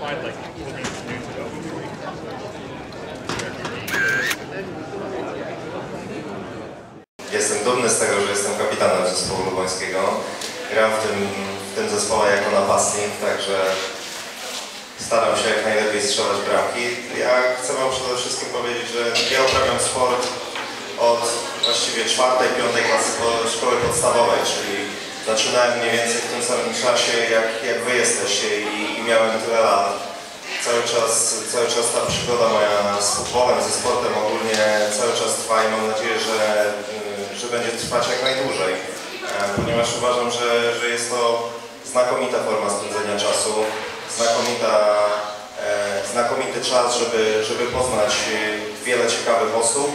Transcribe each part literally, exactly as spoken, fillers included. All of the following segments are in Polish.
Jestem dumny z tego, że jestem kapitanem zespołu lubońskiego. Gram w tym, w tym zespole jako napastnik, także staram się jak najlepiej strzelać bramki. Ja chcę Wam przede wszystkim powiedzieć, że ja uprawiam sport od właściwie czwartej, piątej klasy szkoły podstawowej, czyli zaczynałem mniej więcej w tym samym czasie, jak, jak Wy jesteście i, i miałem tyle lat. Cały czas, cały czas ta przygoda moja z futbolem, ze sportem ogólnie cały czas trwa i mam nadzieję, że, że będzie trwać jak najdłużej, ponieważ uważam, że, że jest to znakomita forma spędzenia czasu, znakomita, znakomity czas, żeby, żeby poznać wiele ciekawych osób.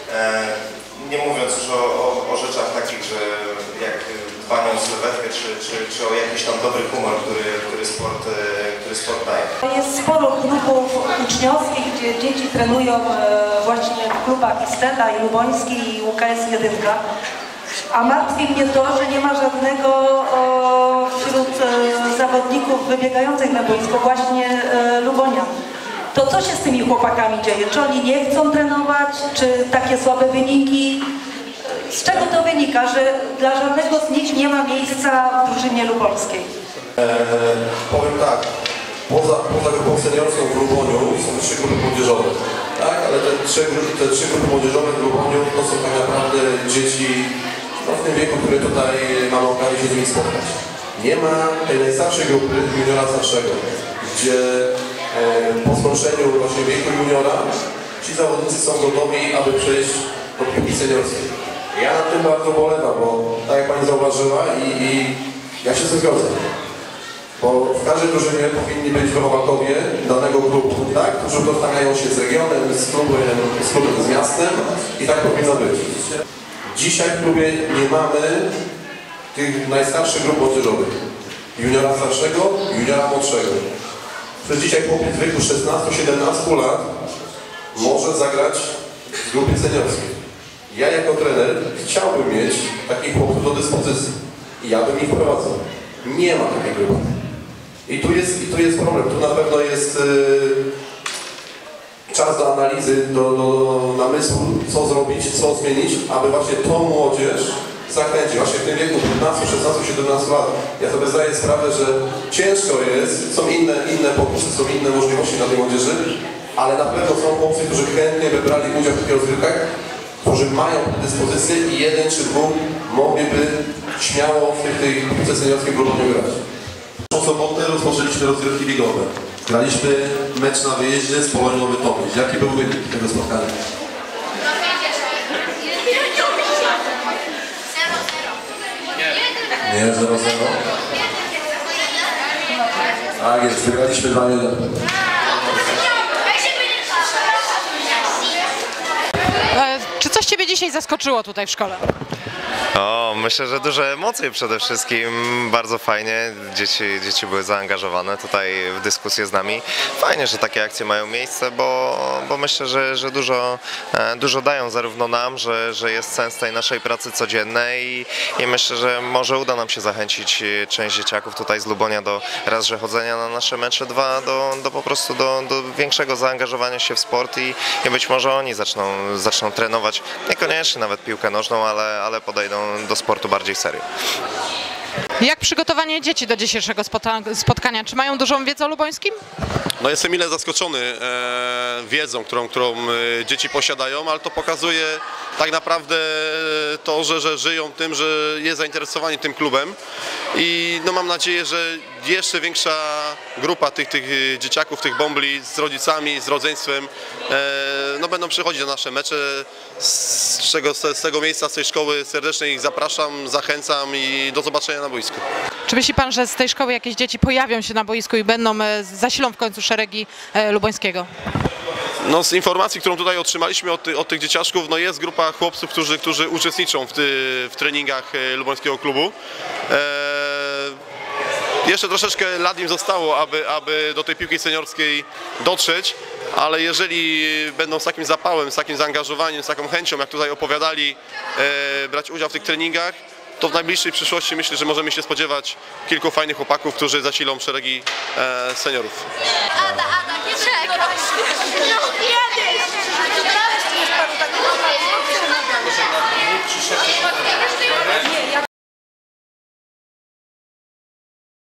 Nie mówiąc już o, o, o rzeczach takich, że jak dbanie o sylwetkę, czy, czy, czy o jakiś tam dobry humor, który, który, sport, który sport daje. Jest sporo klubów uczniowskich, gdzie dzieci trenują właśnie w klubach i Stella, i Luboński, i U K S jeden. A martwi mnie to, że nie ma żadnego o, wśród e, zawodników wybiegających na boisko właśnie e, Lubonia. To co się z tymi chłopakami dzieje? Czy oni nie chcą trenować? Czy takie słabe wyniki? Z czego to wynika, że dla żadnego z nich nie ma miejsca w drużynie lubońskiej? Eee, powiem tak, poza, poza grupą seniorską w Luboniu są trzy grupy młodzieżowe, tak? Ale te trzy, te trzy grupy młodzieżowe w Luboniu to są tak naprawdę dzieci no, w tym wieku, które tutaj mamy okazję się z nimi spotkać. Nie ma tej najstarszej grupy juniora starszego, gdzie e, po skończeniu właśnie wieku juniora ci zawodnicy są gotowi, aby przejść do piłki seniorskiej. Ja nad tym bardzo bolewam, bo tak jak Pani zauważyła i, i ja się z tym zgodzę. Bo w każdej drużynie powinni być wychowankowie danego klubu, tak? Którzy tożsamiają się z regionem, z klubem, z klubem, z miastem i tak powinno być. Dzisiaj w klubie nie mamy tych najstarszych grup młodzieżowych. Juniora starszego, juniora młodszego. Przecież dzisiaj chłopiec w wieku szesnastu siedemnastu lat może zagrać w grupie seniorskiej. Ja jako trener chciałbym mieć takich chłopców do dyspozycji i ja bym ich wprowadzał. Nie ma takiej grupy. I tu jest, i tu jest problem. Tu na pewno jest yy, czas do analizy, do, do namysłu, co zrobić, co zmienić, aby właśnie tą młodzież zachęcić. Właśnie w tym wieku piętnastu, szesnastu, siedemnastu lat. Ja sobie zdaję sprawę, że ciężko jest, są inne, inne pokusy, są inne możliwości dla tej młodzieży, ale na pewno są chłopcy, którzy chętnie wybrali udział w takich rozgrywkach, którzy mają dyspozycję i jeden czy dwóch mogliby śmiało w tej, tej piłce seniorskiej Luboniu grać. W sobotę rozpoczęliśmy rozgrywki biegowe. Graliśmy mecz na wyjeździe z Polonią Nowy Tomyśl. Jaki był wynik tego spotkania? Nie, zero zero. Tak jest, wygraliśmy dwa jeden. Czy coś Ciebie dzisiaj zaskoczyło tutaj w szkole? O, myślę, że duże emocje przede wszystkim, bardzo fajnie, dzieci, dzieci były zaangażowane tutaj w dyskusję z nami. Fajnie, że takie akcje mają miejsce, bo, bo myślę, że, że dużo, dużo dają zarówno nam, że, że jest sens tej naszej pracy codziennej i, i myślę, że może uda nam się zachęcić część dzieciaków tutaj z Lubonia do raz, że chodzenia na nasze mecze, dwa, do, do po prostu do, do większego zaangażowania się w sport i, i być może oni zaczną, zaczną trenować, niekoniecznie nawet piłkę nożną, ale, ale podejdą do sportu bardziej serio. Jak przygotowanie dzieci do dzisiejszego spotkania? Czy mają dużą wiedzę o lubońskim? No jestem mile zaskoczony e, wiedzą, którą, którą e, dzieci posiadają, ale to pokazuje tak naprawdę to, że, że żyją tym, że jest zainteresowanie tym klubem i no mam nadzieję, że jeszcze większa grupa tych, tych dzieciaków, tych bombli z rodzicami, z rodzeństwem e, no będą przychodzić na nasze mecze, z, czego, z tego miejsca, z tej szkoły serdecznie ich zapraszam, zachęcam i do zobaczenia na boisku. Czy myśli Pan, że z tej szkoły jakieś dzieci pojawią się na boisku i będą, zasilą w końcu szeregi lubońskiego? No z informacji, którą tutaj otrzymaliśmy od, ty, od tych dzieciaczków, no jest grupa chłopców, którzy, którzy uczestniczą w, ty, w treningach lubońskiego klubu. E, jeszcze troszeczkę lat im zostało, aby, aby do tej piłki seniorskiej dotrzeć, ale jeżeli będą z takim zapałem, z takim zaangażowaniem, z taką chęcią, jak tutaj opowiadali, e, brać udział w tych treningach, to w najbliższej przyszłości myślę, że możemy się spodziewać kilku fajnych chłopaków, którzy zasilą szeregi e, seniorów. Ada, Ada, nie czekaj!